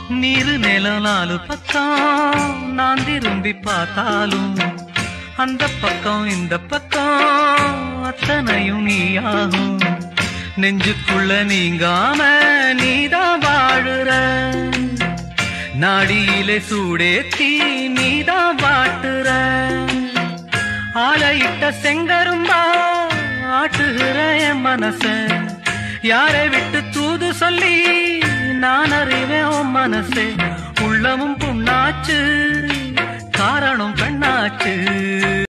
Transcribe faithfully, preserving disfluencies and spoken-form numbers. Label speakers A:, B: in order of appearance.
A: நீரு நிலம் நாலு பக்கம் நான் திரும்பி பார்த்தாலும் அந்த பக்கம் இந்த பக்கம் அத்தனையும் நீயாகும். நெஞ்சுக்குள்ள நீங்காம நீதான் வாழுற, நாடியிலே சூடேத்தி நீதான் வாட்டுற. ஆலையிட்ட செங்கரும்பா ஆட்டுகிற என் மனச, யாரை விட்டு தூது சொல்லி நான் அறிவேன் உன் மனசே. உள்ளமும் புண்ணாச்சு, காரணம் பெண்ணாச்சு.